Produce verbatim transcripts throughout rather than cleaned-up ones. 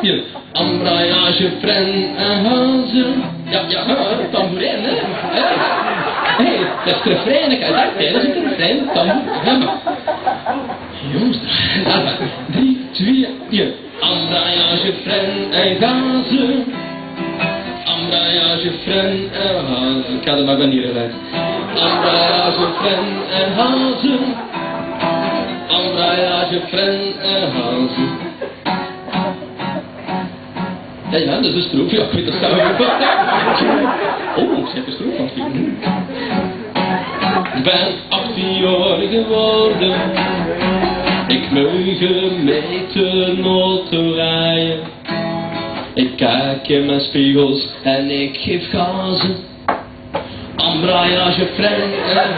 vier. Embrayage, frein en hazen. Ja, ja, tamboerijn, hè. Hé, hey, dat is het refrein, ik dacht, hè, dat is het refrein, tamboerijn. Jongens, drie, twee, één. Embrayage, frein en gazen. Embrayage, frein en hazen. Ik ga er maar manieren uit. Embrayage, frein en hazen. Embrayage, frein en hazen. Ja, ja, dat is een stroef. Ja, ik weet dat staan we oh, ze heeft een stroef van het Ik ben achttien jaar geworden. Ik mag met de auto rijden. Ik kijk in mijn spiegels en ik geef gazen. Embrayage, frein en...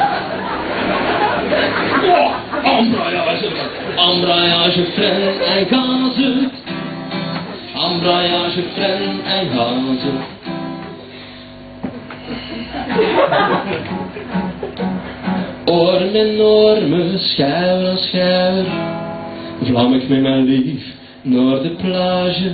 Embrayage, embrayage, frein en gazen. Embrayage, frein en gazen. Oor in orme, schuiver aan schuiver, vlam ik met mijn lief naar de plage.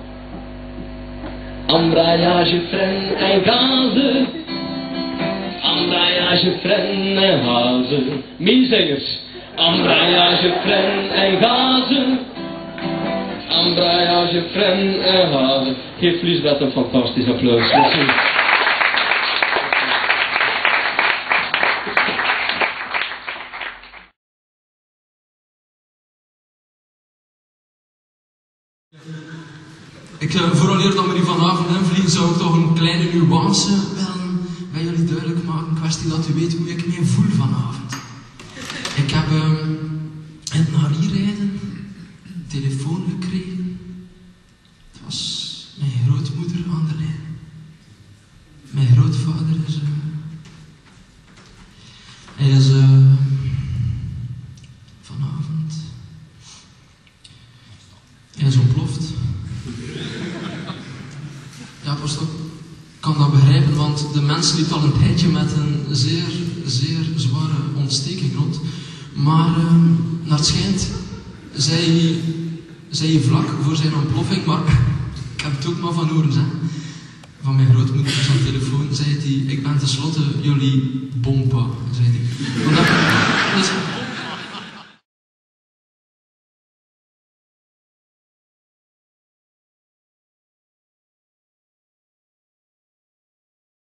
Embrayage, frein en gazen. Embrayage, frein en gazen. Meezingers. Embrayage, frein en gazen. Embrayage, frein en gazen. Geef Liesbeth een fantastisch applaus. Merci. Ik, uh, vooraleer dat we die vanavond invliegen, zou ik toch een kleine nuance willen bij jullie duidelijk maken. Een kwestie dat u weet hoe ik mij voel vanavond. Ik heb uh, in het naar hier rijden een telefoon gekregen. Het was mijn grootmoeder aan de lijn. Mijn grootvader is... Uh, hij is... Uh, vanavond... Hij is ontploft. Ja, pas op. Ik kan dat begrijpen, want de mens liep al een tijdje met een zeer, zeer zware ontsteking rond. Maar uh, naar het schijnt, zei hij vlak voor zijn ontploffing, maar ik heb het ook maar van horen zeggen. Van mijn grootmoeder op zijn telefoon, zei hij, ik ben tenslotte jullie bompa, zei hij. Dat, dus,